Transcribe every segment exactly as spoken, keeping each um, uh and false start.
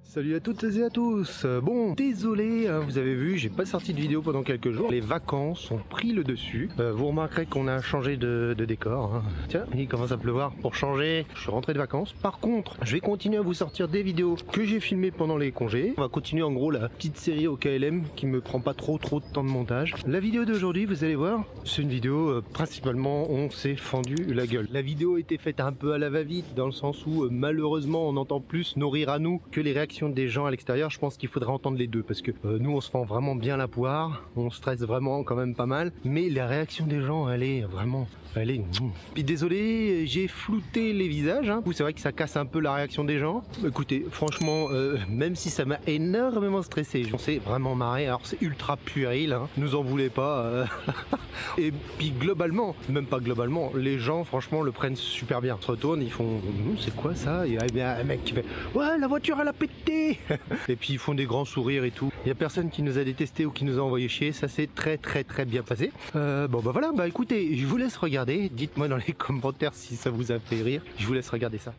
Salut à toutes et à tous. Bon, désolé, hein, vous avez vu, j'ai pas sorti de vidéo pendant quelques jours. Les vacances ont pris le dessus. Euh, vous remarquerez qu'on a changé de, de décor. Hein. Tiens, il commence à pleuvoir. Pour changer, je suis rentré de vacances. Par contre, je vais continuer à vous sortir des vidéos que j'ai filmées pendant les congés. On va continuer en gros la petite série au K L M qui me prend pas trop trop de temps de montage. La vidéo d'aujourd'hui, vous allez voir, c'est une vidéo euh, principalement on s'est fendu la gueule. La vidéo a été faite un peu à la va-vite dans le sens où euh, malheureusement on entend plus nos rires à nous que les réactions des gens à l'extérieur. Je pense qu'il faudrait entendre les deux parce que euh, nous on se fend vraiment bien la poire, on stresse vraiment quand même pas mal, mais la réaction des gens elle est vraiment elle est... Puis désolé, j'ai flouté les visages, hein. C'est vrai que ça casse un peu la réaction des gens. Écoutez, franchement, euh, même si ça m'a énormément stressé, on s'est vraiment marré. Alors c'est ultra puéril, hein. Nous en voulez pas. Euh... Et puis globalement, même pas globalement, les gens franchement le prennent super bien. Ils se retournent, ils font c'est quoi ça? Et il y a un mec qui fait ouais la voiture elle a pété. Et puis ils font des grands sourires et tout. Il y a personne qui nous a détesté ou qui nous a envoyé chier. Ça s'est très très très bien passé. Euh, bon bah voilà, bah écoutez, je vous laisse regarder. Dites-moi dans les commentaires si ça vous a fait rire. Je vous laisse regarder ça.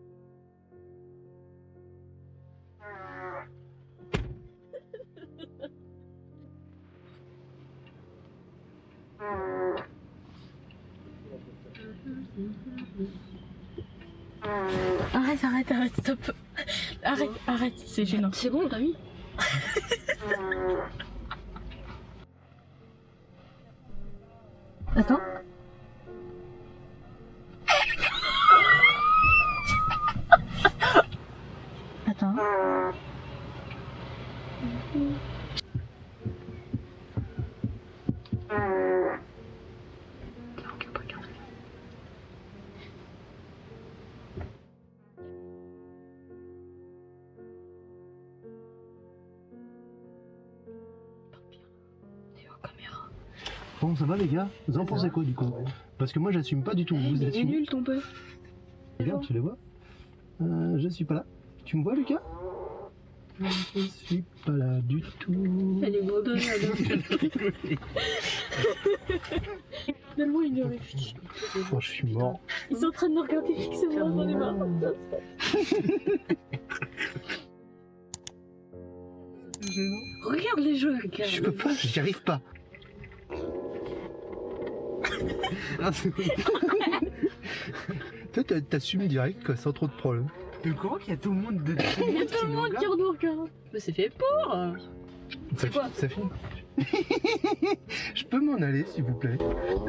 Arrête, arrête, arrête, stop. Arrête, arrête, c'est gênant. C'est bon, t'as mis. Attends. Attends. Bon ça va les gars? Vous en pensez quoi du coup? Parce que moi j'assume pas du tout. Vous Il est assumez? nul ton peu. Regarde, tu les vois? euh, Je suis pas là. Tu me vois Lucas? Je suis pas là du tout. Elle est abandonnée. Donne-moi une heure. Oh, je suis mort. Ils sont en train de me regarder fixement dans les mains. Regarde les jeux, regarde. Je peux pas, j'y arrive pas. Toi t'assumes direct quoi, sans trop de problèmes. Tu crois qu'il y a tout le monde de Il y a tout le monde qui nous regarde. Mais c'est fait pour. C'est quoi Ça filme. Je peux m'en aller s'il vous plaît.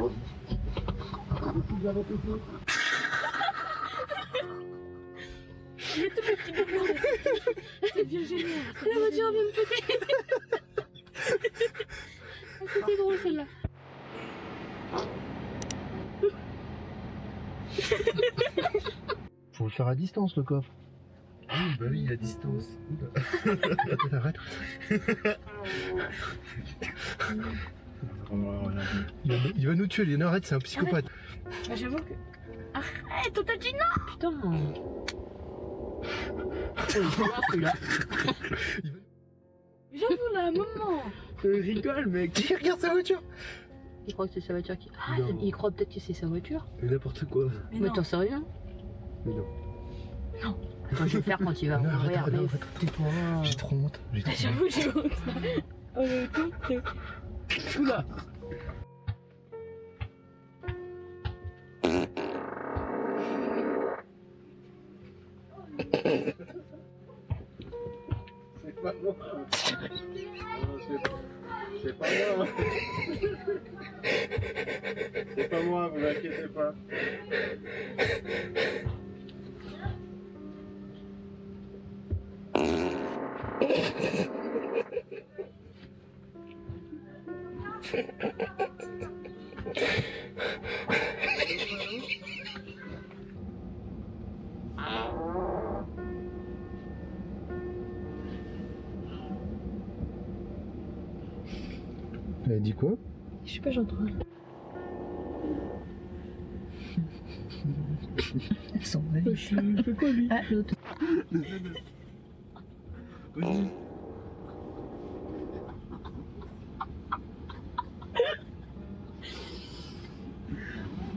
Il y a tout le petit boulot. C'est bien génial. La voiture vient de péter. C'était drôle celle-là. Faut le faire à distance le coffre. Ah oui, bah oui, à distance. Arrête, arrête. Il va, il va nous tuer, Léon, arrête, c'est un psychopathe. Bah, j'avoue que. Arrête, on t'a dit non. Putain. J'avoue là, un moment. Il rigole, mec. Il regarde sa voiture. Il croit que c'est sa voiture qui. Ah, Non. il croit peut-être que c'est sa voiture. Mais n'importe quoi. Mais, mais t'en sais rien. Mais non. Non. Quand je vais faire quand il va Non, mourir. arrête, Mais arrête, tais-toi. J'ai trop honte. J'ai trop honte. J'avoue, j'ai honte. Oh le tout. Oula. C'est pas moi. C'est pas moi. C'est pas moi, vous inquiétez pas. Elle a dit quoi? Je suis pas gentille. Elles sont belles. Je fais quoi lui? Ah, l'autre.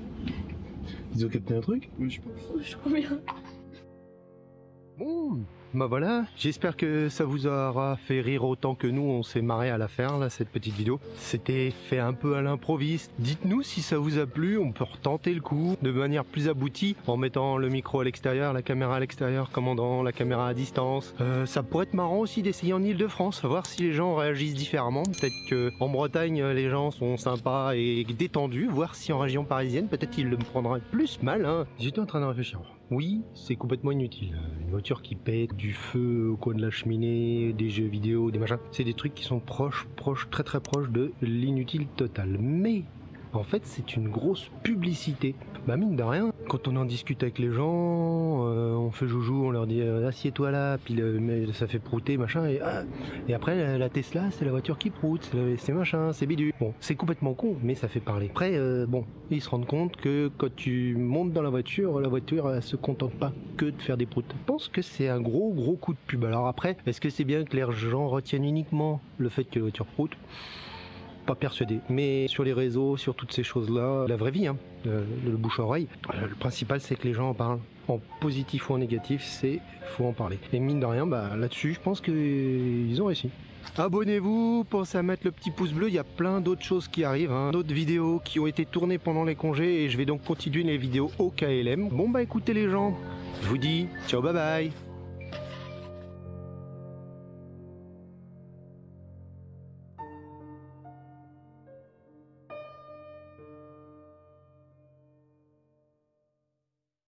Ils ont capté un truc? Oui, je pense. Je crois bien. Bon, bah voilà, j'espère que ça vous aura fait rire autant que nous on s'est marré à la faire là, cette petite vidéo. C'était fait un peu à l'improviste. Dites-nous si ça vous a plu, on peut retenter le coup de manière plus aboutie en mettant le micro à l'extérieur, la caméra à l'extérieur, commandant la caméra à distance. Euh, ça pourrait être marrant aussi d'essayer en Ile-de-France, voir si les gens réagissent différemment. Peut-être que en Bretagne les gens sont sympas et détendus, voir si en région parisienne peut-être ils le prendraient plus mal. Hein. J'étais en train de réfléchir. Oui, c'est complètement inutile. Une voiture qui pète, du feu au coin de la cheminée, des jeux vidéo, des machins, c'est des trucs qui sont proches, proches, très très proches de l'inutile total. Mais en fait, c'est une grosse publicité. Bah mine de rien, quand on en discute avec les gens, euh, on fait joujou, on leur dit euh, assieds-toi là, puis le, mais ça fait prouter, machin, et, ah, et après la, la Tesla, c'est la voiture qui proute, c'est machin, c'est bidule. Bon, c'est complètement con, mais ça fait parler. Après, euh, bon, ils se rendent compte que quand tu montes dans la voiture, la voiture, elle se contente pas que de faire des proutes. Je pense que c'est un gros gros coup de pub. Alors après, est-ce que c'est bien que les gens retiennent uniquement le fait que la voiture proute ? Pas persuadé, mais sur les réseaux, sur toutes ces choses-là, la vraie vie, hein, le, le bouche-oreille, le principal c'est que les gens en parlent. En positif ou en négatif, c'est faut en parler. Et mine de rien, bah là-dessus, je pense qu'ils ont réussi. Abonnez-vous, pensez à mettre le petit pouce bleu, il y a plein d'autres choses qui arrivent, hein. D'autres vidéos qui ont été tournées pendant les congés et je vais donc continuer les vidéos au K L M. Bon bah écoutez les gens, je vous dis ciao bye bye.